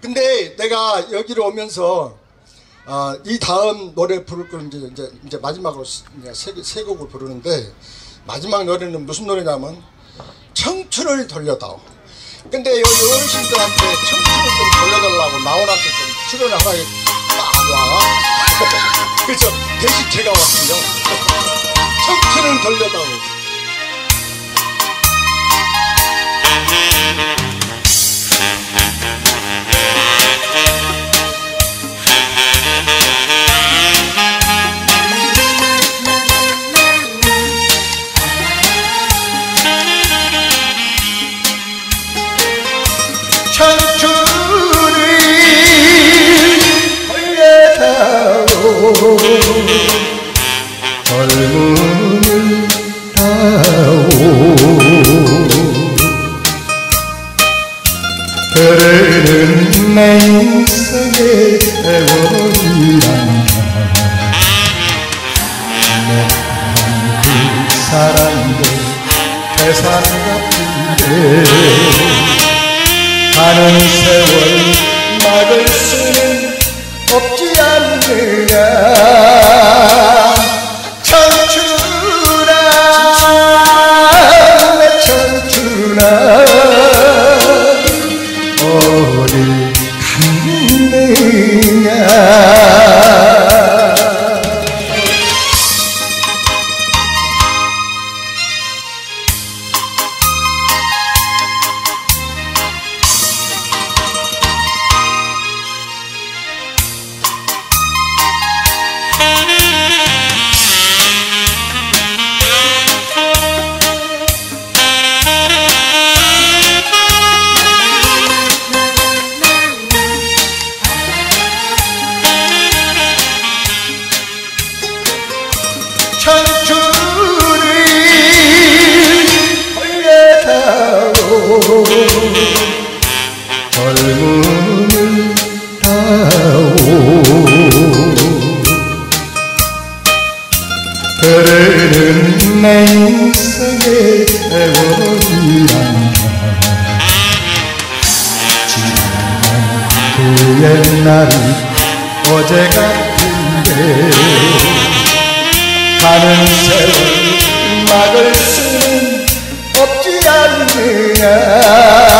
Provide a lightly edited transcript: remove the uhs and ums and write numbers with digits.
근데 내가 여기로 오면서 이 다음 노래 부를 거는 이제 마지막으로 세 곡을 부르는데, 마지막 노래는 무슨 노래냐면 청춘을 돌려다오. 근데 여기 어르신들한테 청춘을 좀 돌려달라고 나훈아한테 좀 출연을 하나 와. 그래서 대신 제가 왔군요. 청춘을 돌려다오. 젊음을 다오. 그래는 내 인생의 세월이란다. 내 사랑도 태산 같은데 가는 세월 막을 수는 없지 않느냐. 청춘아 내 청춘아 어디 갔느냐. 청춘을 돌려다오. 젊음을 다오. 그래는 내 인생의 세월이란다. 지나간 그 옛날이 어제 같은데 가는 세월 막을 수는 없지 않느냐.